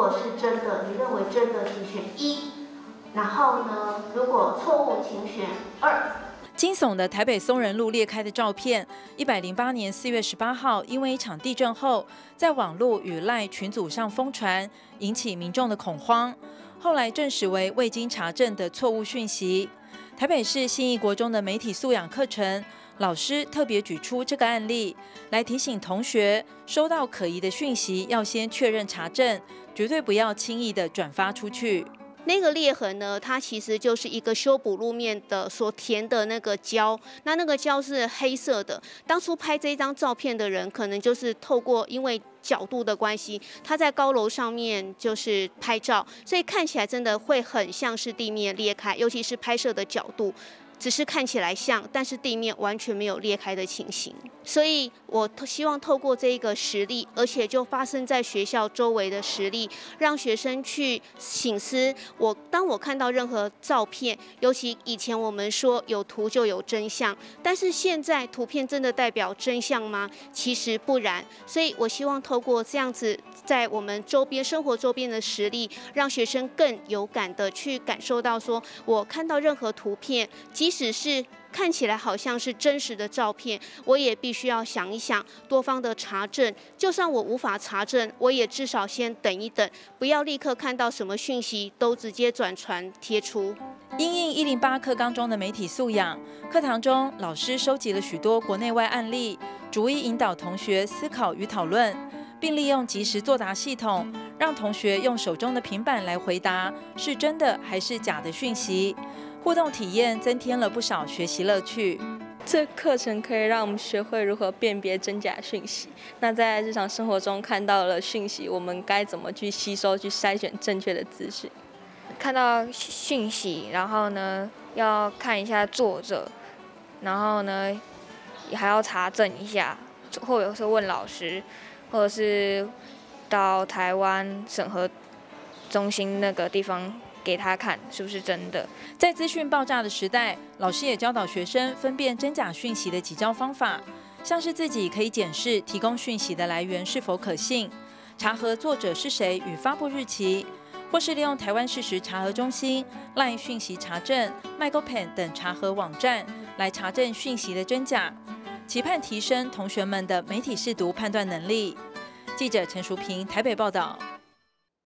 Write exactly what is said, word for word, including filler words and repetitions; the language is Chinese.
果是真的，你认为真的，请选一。然后呢，如果错误，请选二。 惊悚的台北松仁路裂开的照片，一百零八年四月十八号，因为一场地震后，在网络与赖群组上疯传，引起民众的恐慌。后来证实为未经查证的错误讯息。台北市信义国中的媒体素养课程，老师特别举出这个案例，来提醒同学，收到可疑的讯息要先确认查证，绝对不要轻易的转发出去。 那个裂痕呢，它其实就是一个修补路面的所填的那个胶，那那个胶是黑色的。当初拍这张照片的人，可能就是透过因为角度的关系，他在高楼上面就是拍照，所以看起来真的会很像是地面裂开，尤其是拍摄的角度。只是看起来像，但是地面完全没有裂开的情形，所以我希望透过这一个实例，而且就发生在学校周围的实例，让学生去省思。我当我看到任何照片，尤其以前我们说有图就有真相，但是现在图片真的代表真相吗？其实不然。所以我希望透过这样子，在我们周边生活周边的实例，让学生更有感的去感受到说，我看到任何图片，即即使是看起来好像是真实的照片，我也必须要想一想多方的查证。就算我无法查证，我也至少先等一等，不要立刻看到什么讯息都直接转传贴出。 因应一零八课纲中的媒体素养，课堂中老师收集了许多国内外案例，逐一引导同学思考与讨论，并利用即时作答系统，让同学用手中的平板来回答是真的还是假的讯息。互动体验增添了不少学习乐趣。 这课程可以让我们学会如何辨别真假讯息。那在日常生活中看到了讯息，我们该怎么去吸收、去筛选正确的资讯？ 看到讯息，然后呢，要看一下作者，然后呢，也还要查证一下，或者是问老师，或者是到台湾审核中心那个地方。给他看是不是真的。 在资讯爆炸的时代，老师也教导学生分辨真假讯息的几招方法，像是自己可以检视提供讯息的来源是否可信，查核作者是谁与发布日期，或是利用台湾事实查核中心、LINE 讯息查证、MyGoPen 等查核网站来查证讯息的真假，期盼提升同学们的媒体识读判断能力。记者陈淑平台北报道。